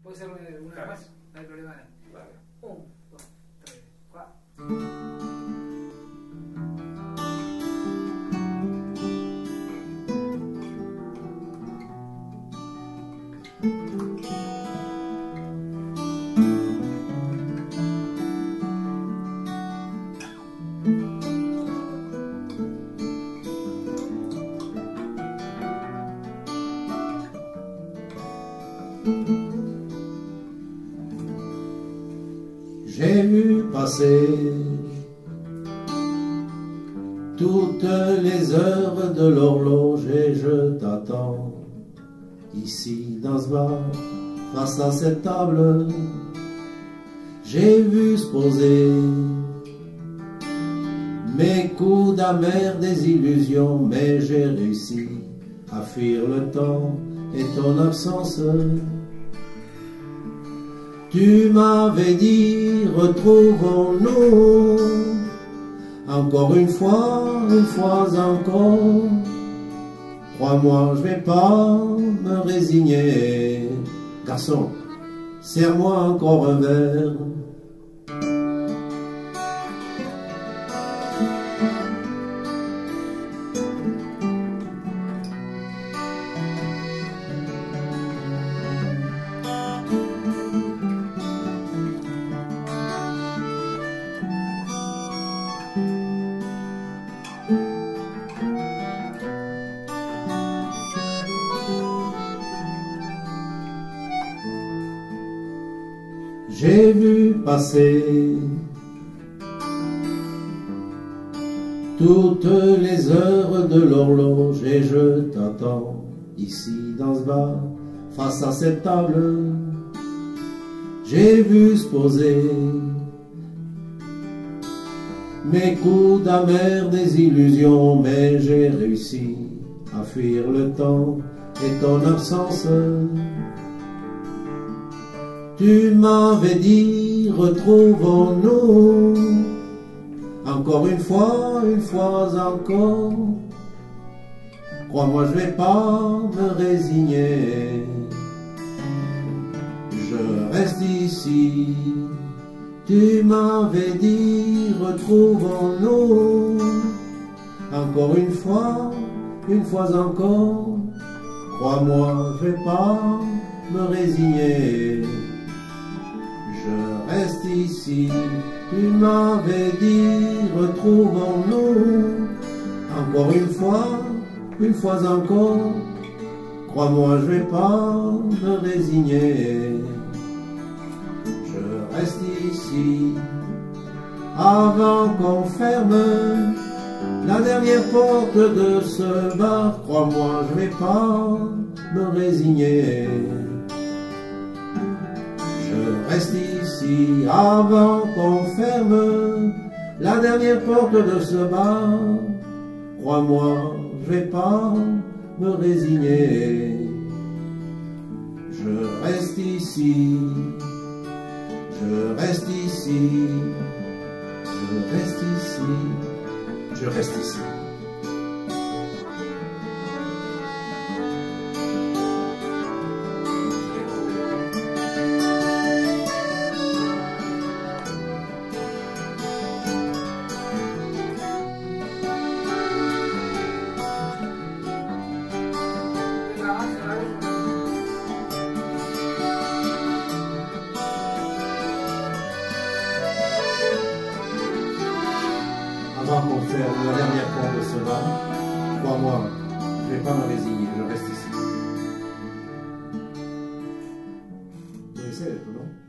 Puede ser una Claro. más, no hay problema. Vale. 1, 2, 3, 4. J'ai vu passer toutes les heures de l'horloge et je t'attends ici dans ce bar, face à cette table. J'ai vu se poser mes coups d'amères désillusions, mais j'ai réussi à fuir le temps et ton absence. Tu m'avais dit, retrouvons-nous encore une fois encore. Crois-moi, je vais pas me résigner. Garçon, serre-moi encore un verre. J'ai vu passer toutes les heures de l'horloge et je t'attends ici dans ce bar, face à cette table. J'ai vu se poser mes coups d'amères désillusions, mais j'ai réussi à fuir le temps et ton absence. Tu m'avais dit, retrouvons-nous encore une fois encore. Crois-moi, je vais pas me résigner. Je reste ici. Tu m'avais dit, retrouvons-nous encore une fois encore. Crois-moi, je vais pas me résigner. Je reste ici, tu m'avais dit, retrouvons-nous encore une fois encore. Crois-moi, je vais pas me résigner. Je reste ici, avant qu'on ferme la dernière porte de ce bar. Crois-moi, je vais pas me résigner. Je reste ici avant qu'on ferme la dernière porte de ce bar. Crois-moi, je vais pas me résigner. Je reste ici, je reste ici, je reste ici, je reste ici. Avant qu'on ferme la dernière porte de ce bar, crois-moi, je ne vais pas me résigner, je reste ici. Vous connaissez, non?